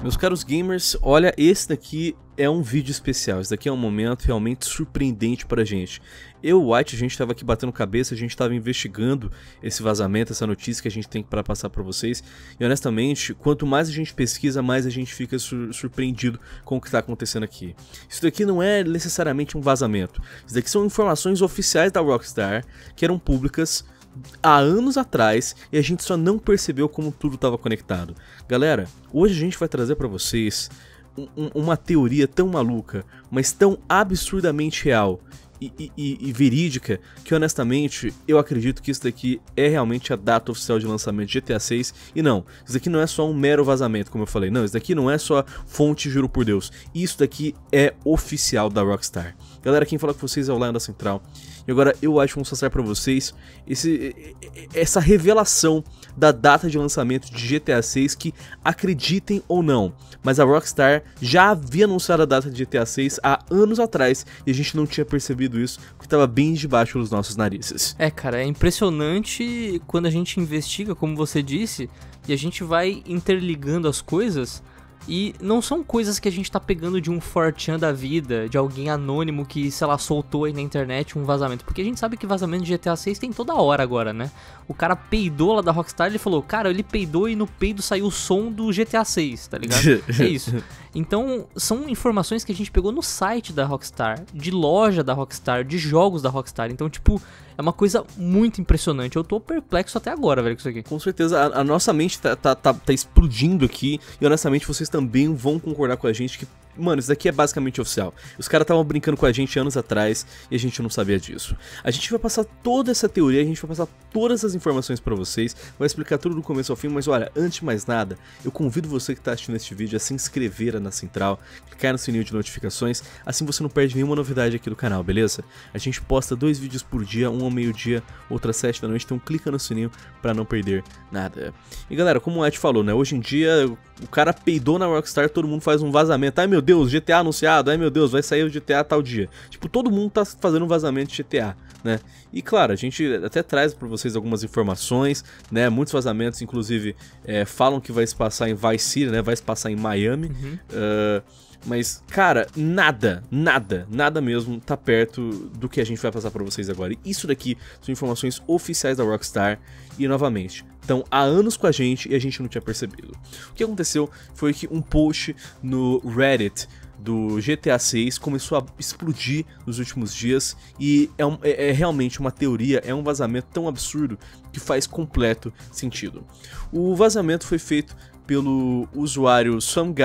Meus caros gamers, olha, esse daqui é um vídeo especial, esse daqui é um momento realmente surpreendente pra gente. Eu e o White, a gente tava aqui batendo cabeça, a gente tava investigando esse vazamento, essa notícia que a gente tem para passar pra vocês. E honestamente, quanto mais a gente pesquisa, mais a gente fica surpreendido com o que tá acontecendo aqui. Isso daqui não é necessariamente um vazamento, isso daqui são informações oficiais da Rockstar, que eram públicas há anos atrás e a gente só não percebeu como tudo estava conectado. Galera, hoje a gente vai trazer para vocês uma teoria tão maluca, mas tão absurdamente real e verídica, que honestamente eu acredito que isso daqui é realmente a data oficial de lançamento de GTA 6. E não, isso daqui não é só um mero vazamento, como eu falei, não, isso daqui não é só fonte, juro por Deus, isso daqui é oficial da Rockstar. Galera, quem fala com vocês é o Lion da Central. E agora eu acho que vou mostrar pra vocês essa revelação da data de lançamento de GTA 6, que acreditem ou não, mas a Rockstar já havia anunciado a data de GTA 6 há anos atrás e a gente não tinha percebido isso porque estava bem debaixo dos nossos narizes. É, cara, é impressionante quando a gente investiga, como você disse, e a gente vai interligando as coisas. E não são coisas que a gente tá pegando de um 4chan da vida, de alguém anônimo que, sei lá, soltou aí na internet um vazamento. Porque a gente sabe que vazamento de GTA 6 tem toda hora agora, né? O cara peidou lá da Rockstar, ele falou, cara, ele peidou e no peido saiu o som do GTA 6, tá ligado? É isso. Então, são informações que a gente pegou no site da Rockstar, de loja da Rockstar, de jogos da Rockstar. Então, tipo, é uma coisa muito impressionante. Eu tô perplexo até agora, velho, com isso aqui. Com certeza, a nossa mente tá explodindo aqui. E honestamente, vocês também vão concordar com a gente que, mano, isso daqui é basicamente oficial. Os caras estavam brincando com a gente anos atrás e a gente não sabia disso. A gente vai passar toda essa teoria, a gente vai passar todas as informações pra vocês, vai explicar tudo do começo ao fim, mas olha, antes de mais nada, eu convido você que tá assistindo este vídeo a se inscrever na Central, clicar no sininho de notificações, assim você não perde nenhuma novidade aqui do canal, beleza? A gente posta 2 vídeos por dia, um ao meio-dia, outro às 7 da noite, então clica no sininho pra não perder nada. E galera, como o Ed falou, né, hoje em dia o cara peidou na Rockstar, todo mundo faz um vazamento, ai meu Deus, GTA anunciado, ai meu Deus, vai sair o GTA tal dia. Tipo, todo mundo tá fazendo um vazamento de GTA, né? E claro, a gente até traz pra vocês algumas informações, né? Muitos vazamentos, inclusive, falam que vai se passar em Vice City, né? Vai se passar em Miami. Mas, cara, nada mesmo tá perto do que a gente vai passar pra vocês agora. E isso daqui são informações oficiais da Rockstar. E, novamente, estão há anos com a gente e a gente não tinha percebido. O que aconteceu foi que um post no Reddit do GTA 6 começou a explodir nos últimos dias. E é realmente uma teoria, é um vazamento tão absurdo que faz completo sentido. O vazamento foi feito pelo usuário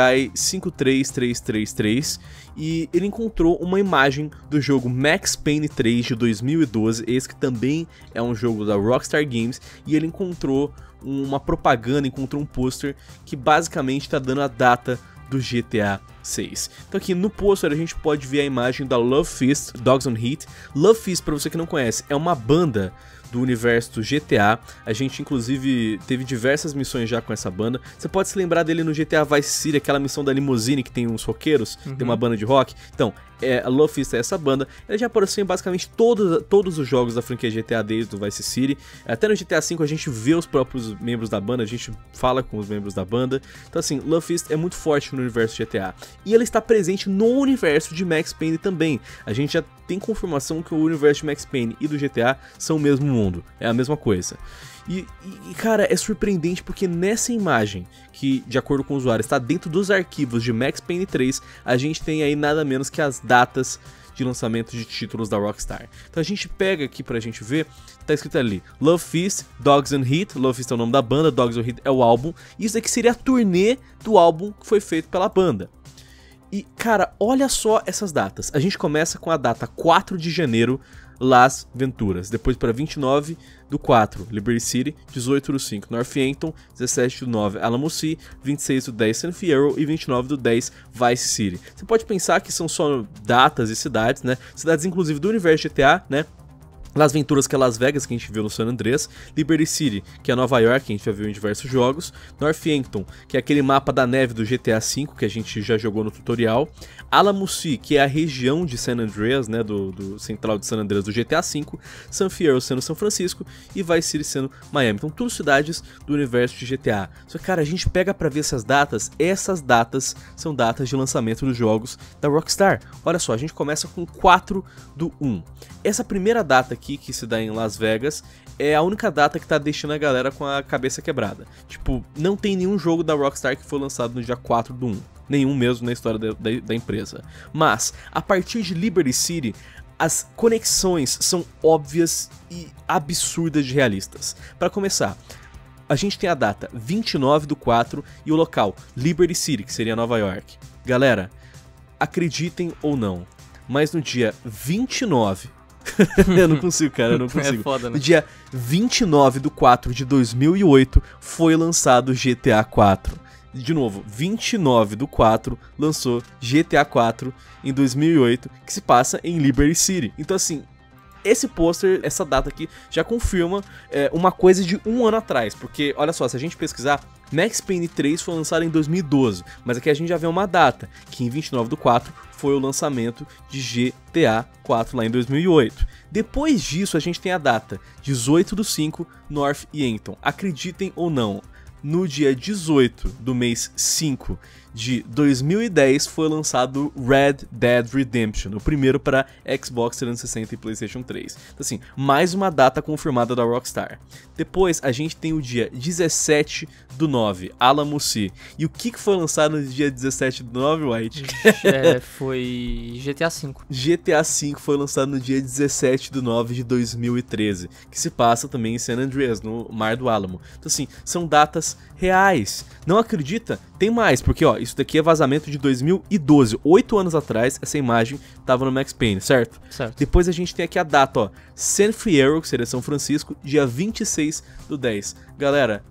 SomeGuy53333 e ele encontrou uma imagem do jogo Max Payne 3 de 2012, esse que também é um jogo da Rockstar Games, e ele encontrou uma propaganda, encontrou um pôster que basicamente está dando a data do GTA 6. Então aqui no pôster a gente pode ver a imagem da Love Fist, Dogs on Heat. Love Fist, para você que não conhece, é uma banda do universo do GTA. A gente inclusive teve diversas missões já com essa banda. Você pode se lembrar dele no GTA Vice City, aquela missão da limusine que tem uns roqueiros, tem uma banda de rock. Então, a Love Fist é essa banda. Ela já apareceu em basicamente todos os jogos da franquia GTA desde o Vice City. Até no GTA V a gente vê os próprios membros da banda, a gente fala com os membros da banda. Então assim, Love Fist é muito forte no universo GTA. E ela está presente no universo de Max Payne também. A gente já tem confirmação que o universo de Max Payne e do GTA são o mesmo mundo, é a mesma coisa. E cara, é surpreendente porque nessa imagem, que de acordo com o usuário está dentro dos arquivos de Max Payne 3, a gente tem aí nada menos que as datas de lançamento de títulos da Rockstar. Então a gente pega aqui pra gente ver, tá escrito ali Love Fist, Dogs on Heat. Love Fist é o nome da banda, Dogs on Heat é o álbum, e isso aqui seria a turnê do álbum que foi feito pela banda. E cara, olha só essas datas. A gente começa com a data 4 de janeiro, Las Venturas. Depois para 29 do 4, Liberty City. 18 do 5, Northampton. 17 do 9, Alamo Sea. 26 do 10, San Fierro. E 29 do 10, Vice City. Você pode pensar que são só datas e cidades, né? Cidades inclusive do universo GTA, né? Las Venturas, que é Las Vegas, que a gente viu no San Andreas. Liberty City, que é Nova York, que a gente já viu em diversos jogos. Northampton, que é aquele mapa da neve do GTA V, que a gente já jogou no tutorial. Alamo-Sea, que é a região de San Andreas, né, do central de San Andreas do GTA V. San Fierro sendo São Francisco e Vice City sendo Miami. Então, tudo cidades do universo de GTA. Só que, cara, a gente pega pra ver essas datas são datas de lançamento dos jogos da Rockstar. Olha só, a gente começa com 4/1. Essa primeira data aqui, que se dá em Las Vegas, é a única data que tá deixando a galera com a cabeça quebrada. Tipo, não tem nenhum jogo da Rockstar que foi lançado no dia 4/1. Nenhum mesmo na história da empresa. Mas, a partir de Liberty City, as conexões são óbvias e absurdas de realistas. Para começar, a gente tem a data 29/4 e o local Liberty City, que seria Nova York. Galera, acreditem ou não, mas no dia 29... eu não consigo, cara, eu não consigo. É foda, né? No dia 29/4 de 2008 foi lançado GTA 4. De novo, 29/4 lançou GTA 4 em 2008, que se passa em Liberty City. Então assim, esse pôster, essa data aqui, já confirma uma coisa de um ano atrás. Porque, olha só, se a gente pesquisar, Max Payne 3 foi lançado em 2012. Mas aqui a gente já vê uma data, que em 29/4 foi o lançamento de GTA 4 lá em 2008. Depois disso, a gente tem a data 18/5, Northampton. Acreditem ou não, no dia 18 do mês 5 de 2010 foi lançado Red Dead Redemption, o primeiro para Xbox 360 e PlayStation 3. Então assim, mais uma data confirmada da Rockstar. Depois a gente tem o dia 17/9, Alamo-Sea. E o que foi lançado no dia 17/9, White? Foi GTA V. GTA V foi lançado no dia 17/9 de 2013, que se passa também em San Andreas, no Mar do Álamo. Então assim, são datas reais. Não acredita? Tem mais, porque ó, isso daqui é vazamento de 2012, 8 anos atrás, essa imagem tava no Max Payne, certo? Certo. Depois a gente tem aqui a data, ó, San Fierro, que seria São Francisco, dia 26/10. Galera,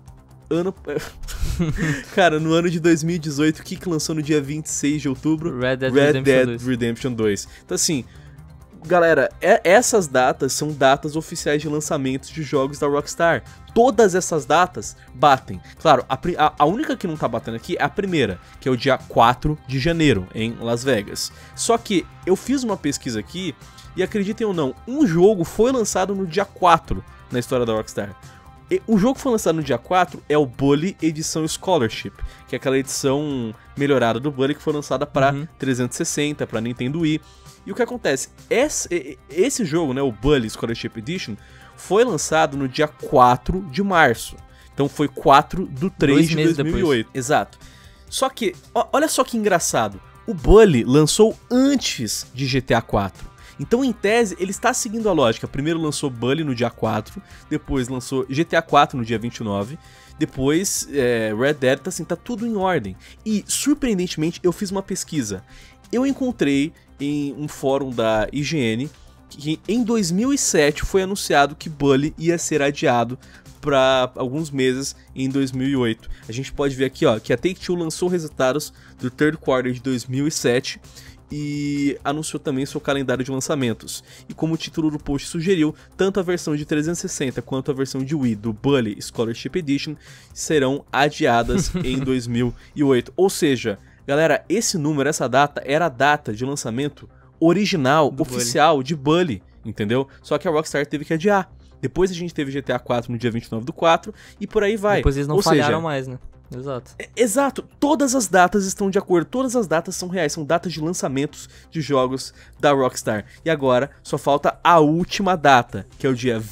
cara, no ano de 2018, o que lançou no dia 26 de outubro? Red Dead Redemption 2. Então assim, galera, essas datas são datas oficiais de lançamentos de jogos da Rockstar. Todas essas datas batem. Claro, a única que não tá batendo aqui é a primeira, que é o dia 4 de janeiro, em Las Vegas. Só que eu fiz uma pesquisa aqui, e acreditem ou não, um jogo foi lançado no dia 4 na história da Rockstar. O jogo que foi lançado no dia 4 é o Bully Edição Scholarship, que é aquela edição melhorada do Bully que foi lançada para 360, para Nintendo Wii. E o que acontece? Esse jogo, né, o Bully Scholarship Edition, foi lançado no dia 4 de março. Então foi 4/3 de 2008. Depois. Exato. Só que, olha só que engraçado. O Bully lançou antes de GTA 4. Então, em tese, ele está seguindo a lógica. Primeiro lançou Bully no dia 4, depois lançou GTA 4 no dia 29, depois Red Dead, assim, tá tudo em ordem. E, surpreendentemente, eu fiz uma pesquisa. Eu encontrei em um fórum da IGN que em 2007 foi anunciado que Bully ia ser adiado para alguns meses em 2008. A gente pode ver aqui, ó, que a Take-Two lançou resultados do third quarter de 2007 e anunciou também seu calendário de lançamentos. E como o título do post sugeriu, tanto a versão de 360 quanto a versão de Wii do Bully Scholarship Edition serão adiadas em 2008. Ou seja, galera, esse número, essa data, era a data de lançamento original, oficial de Bully, entendeu? Só que a Rockstar teve que adiar. Depois a gente teve GTA 4 no dia 29/4 e por aí vai. Depois eles não falharam mais, né? Exato. Exato, todas as datas estão de acordo, todas as datas são reais, são datas de lançamentos de jogos da Rockstar. E agora só falta a última data, que é o dia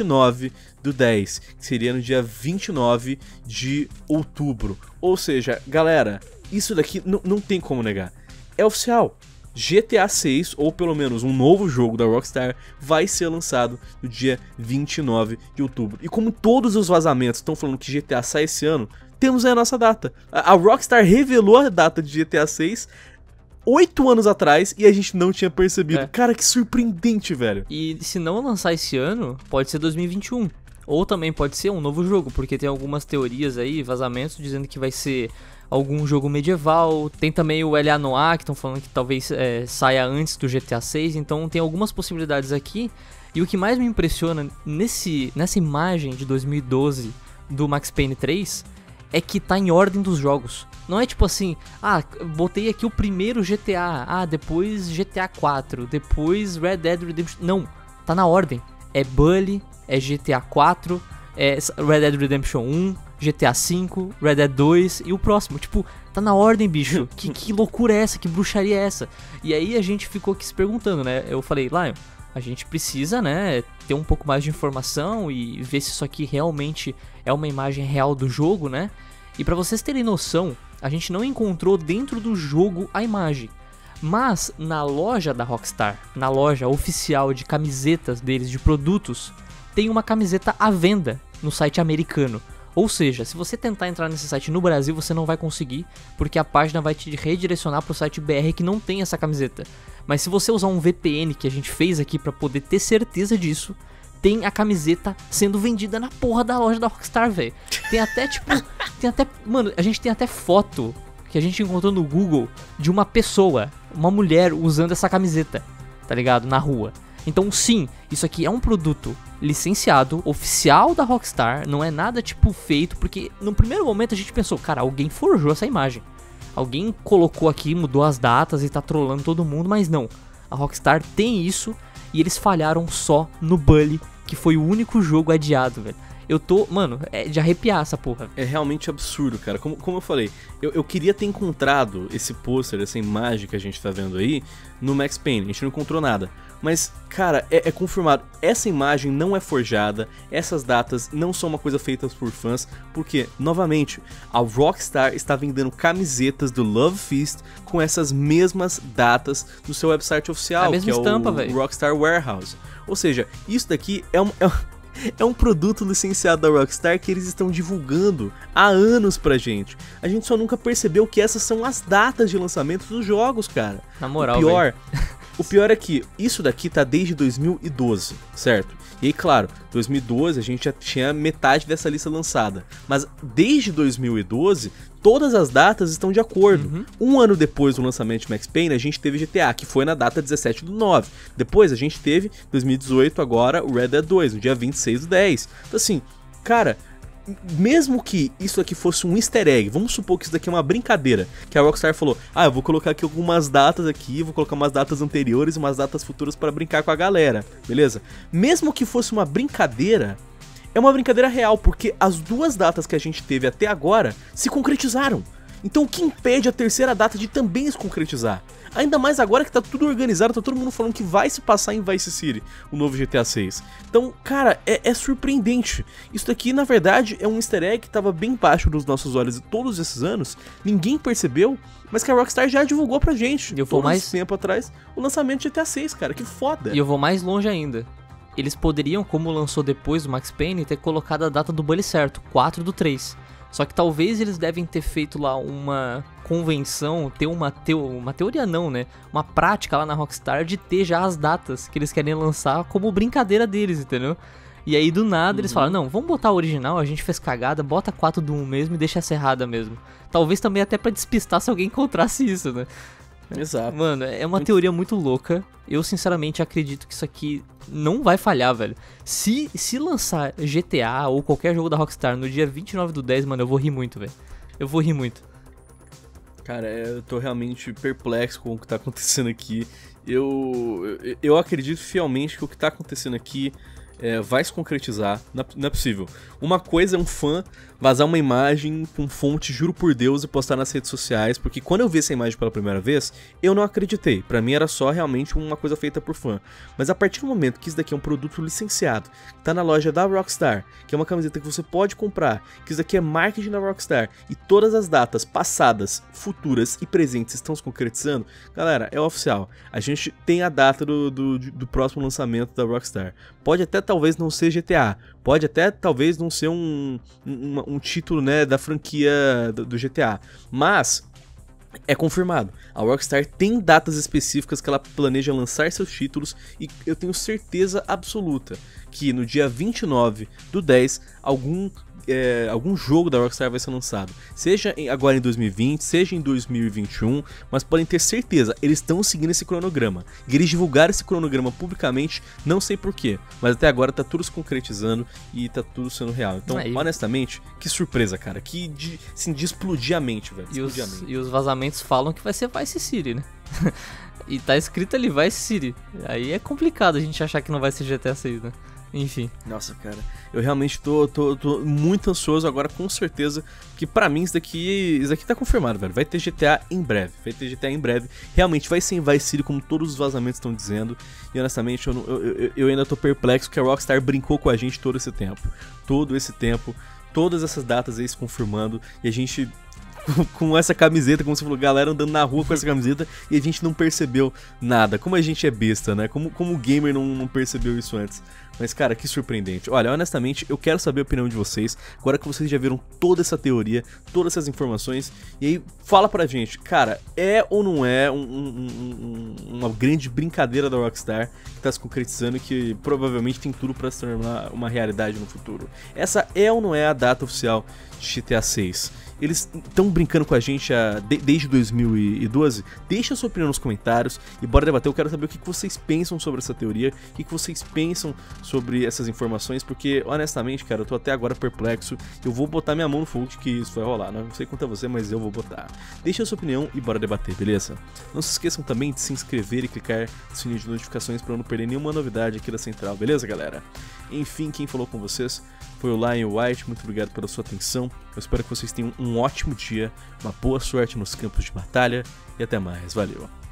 29/10, que seria no dia 29 de outubro. Ou seja, galera, isso daqui não tem como negar, é oficial. GTA 6, ou pelo menos um novo jogo da Rockstar, vai ser lançado no dia 29 de outubro. E como todos os vazamentos estão falando que GTA sai esse ano, temos aí a nossa data. A Rockstar revelou a data de GTA 6 8 anos atrás e a gente não tinha percebido. Cara, que surpreendente, velho. E se não lançar esse ano, pode ser 2021. Ou também pode ser um novo jogo, porque tem algumas teorias aí, vazamentos, dizendo que vai ser algum jogo medieval. Tem também o L.A. Noire, que estão falando que talvez saia antes do GTA 6. Então tem algumas possibilidades aqui. E o que mais me impressiona nessa imagem de 2012 do Max Payne 3 é que tá em ordem dos jogos. Não é tipo assim, botei aqui o primeiro GTA, depois GTA 4, depois Red Dead Redemption. Não, tá na ordem. É Bully, é GTA 4, é Red Dead Redemption 1, GTA 5, Red Dead 2 e o próximo. Tipo, tá na ordem, bicho. Que loucura é essa? Que bruxaria é essa? E aí a gente ficou aqui se perguntando, né? Eu falei, Lion, a gente precisa, né, ter um pouco mais de informação e ver se isso aqui realmente é uma imagem real do jogo, né? E pra vocês terem noção, a gente não encontrou dentro do jogo a imagem. Mas na loja da Rockstar, na loja oficial de camisetas deles, de produtos, tem uma camiseta à venda no site americano. Ou seja, se você tentar entrar nesse site no Brasil, você não vai conseguir, porque a página vai te redirecionar pro site BR que não tem essa camiseta. Mas se você usar um VPN que a gente fez aqui pra poder ter certeza disso, tem a camiseta sendo vendida na porra da loja da Rockstar, velho. Tem até, tipo, mano, a gente tem até foto que a gente encontrou no Google de uma pessoa, uma mulher usando essa camiseta, tá ligado? Na rua. Então sim, isso aqui é um produto licenciado, oficial da Rockstar, não é nada tipo feito, porque no primeiro momento a gente pensou, cara, alguém forjou essa imagem. Alguém colocou aqui, mudou as datas e tá trolando todo mundo, mas não. A Rockstar tem isso e eles falharam só no Bully, que foi o único jogo adiado, velho. Eu tô, mano, é de arrepiar essa porra. É realmente absurdo, cara. Como eu falei, eu queria ter encontrado esse pôster, essa imagem que a gente tá vendo aí, no Max Payne. A gente não encontrou nada. Mas, cara, é confirmado. Essa imagem não é forjada. Essas datas não são uma coisa feita por fãs. Porque, novamente, a Rockstar está vendendo camisetas do Love Feast com essas mesmas datas no seu website oficial, mesma que é estampa, o véio. Rockstar Warehouse. Ou seja, isso daqui é um produto licenciado da Rockstar que eles estão divulgando há anos pra gente. A gente só nunca percebeu que essas são as datas de lançamento dos jogos, cara. Na moral, o pior é que isso daqui tá desde 2012, certo? E aí, claro, 2012 a gente já tinha metade dessa lista lançada. Mas desde 2012, todas as datas estão de acordo. Um ano depois do lançamento de Max Payne, a gente teve GTA, que foi na data 17/9. Depois a gente teve, 2018, agora o Red Dead 2, no dia 26/10. Então assim, cara, mesmo que isso aqui fosse um easter egg, vamos supor que isso daqui é uma brincadeira, que a Rockstar falou, eu vou colocar aqui algumas datas aqui, vou colocar umas datas anteriores e umas datas futuras para brincar com a galera, beleza? Mesmo que fosse uma brincadeira, é uma brincadeira real, porque as duas datas que a gente teve até agora se concretizaram. Então o que impede a terceira data de também se concretizar? Ainda mais agora que tá tudo organizado, tá todo mundo falando que vai se passar em Vice City, o novo GTA 6. Então, cara, é surpreendente. Isso daqui, na verdade, é um easter egg que tava bem baixo dos nossos olhos todos esses anos, ninguém percebeu, mas que a Rockstar já divulgou pra gente, esse tempo atrás, o lançamento de GTA 6, cara, que foda. E eu vou mais longe ainda. Eles poderiam, como lançou depois o Max Payne, ter colocado a data do Bully certo, 4/3. Só que talvez eles devem ter feito lá uma convenção, ter uma teoria não, né? Uma prática lá na Rockstar de ter já as datas que eles querem lançar como brincadeira deles, entendeu? E aí do nada eles falaram, não, vamos botar a original, a gente fez cagada, bota 4/1 mesmo e deixa essa errada mesmo. Talvez também até pra despistar se alguém encontrasse isso, né? Exato. Mano, é uma teoria muito louca. Eu sinceramente acredito que isso aqui não vai falhar, velho. Se lançar GTA ou qualquer jogo da Rockstar no dia 29/10, mano, eu vou rir muito, velho. Eu vou rir muito. Cara, eu tô realmente perplexo com o que tá acontecendo aqui. Eu acredito fielmente que o que tá acontecendo aqui vai se concretizar, não é possível. Uma coisa é um fã vazar uma imagem com fonte, juro por Deus, e postar nas redes sociais, porque quando eu vi essa imagem pela primeira vez, eu não acreditei. Pra mim era só realmente uma coisa feita por fã. Mas a partir do momento que isso daqui é um produto licenciado, que tá na loja da Rockstar, que é uma camiseta que você pode comprar, que isso daqui é marketing da Rockstar, e todas as datas passadas, futuras e presentes estão se concretizando, galera, é oficial. A gente tem a data do próximo lançamento da Rockstar. Pode até talvez não ser GTA, pode até talvez não ser um título, né, da franquia do GTA, mas é confirmado. A Rockstar tem datas específicas que ela planeja lançar seus títulos e eu tenho certeza absoluta que no dia 29/10 algum algum jogo da Rockstar vai ser lançado. Seja agora em 2020, seja em 2021, mas podem ter certeza, eles estão seguindo esse cronograma. E eles divulgaram esse cronograma publicamente, não sei porquê, mas até agora tá tudo se concretizando e tá tudo sendo real. Então, honestamente, que surpresa, cara. De explodir a mente, velho. E os vazamentos falam que vai ser Vice City, né? E tá escrito ali, Vice City. Aí é complicado a gente achar que não vai ser GTA 6, né? Enfim. Nossa, cara, eu realmente tô muito ansioso agora, com certeza, que pra mim isso daqui tá confirmado, velho. Vai ter GTA em breve, realmente vai ser em Vice City, como todos os vazamentos estão dizendo. E honestamente, eu ainda tô perplexo que a Rockstar brincou com a gente todo esse tempo, todas essas datas aí se confirmando, e a gente com essa camiseta, como você falou, galera andando na rua com essa camiseta e a gente não percebeu nada. Como a gente é besta, né? Como o gamer não percebeu isso antes. Mas, cara, que surpreendente. Olha, honestamente, eu quero saber a opinião de vocês, agora que vocês já viram toda essa teoria, todas essas informações, e aí fala pra gente, cara, é ou não é uma grande brincadeira da Rockstar que tá se concretizando e que provavelmente tem tudo pra se tornar uma realidade no futuro? Essa é ou não é a data oficial de GTA 6? Eles estão brincando com a gente desde 2012? Deixa a sua opinião nos comentários e bora debater. Eu quero saber o que vocês pensam sobre essa teoria, o que vocês pensam sobre essas informações, porque honestamente, cara, eu tô até agora perplexo. Eu vou botar minha mão no fogo de que isso vai rolar. Não sei quanto a você, mas eu vou botar. Deixa a sua opinião e bora debater, beleza? Não se esqueçam também de se inscrever e clicar no sininho de notificações para não perder nenhuma novidade aqui da Central, beleza, galera? Enfim, quem falou com vocês foi o Lion White, muito obrigado pela sua atenção. Eu espero que vocês tenham um ótimo dia, uma boa sorte nos campos de batalha e até mais, valeu!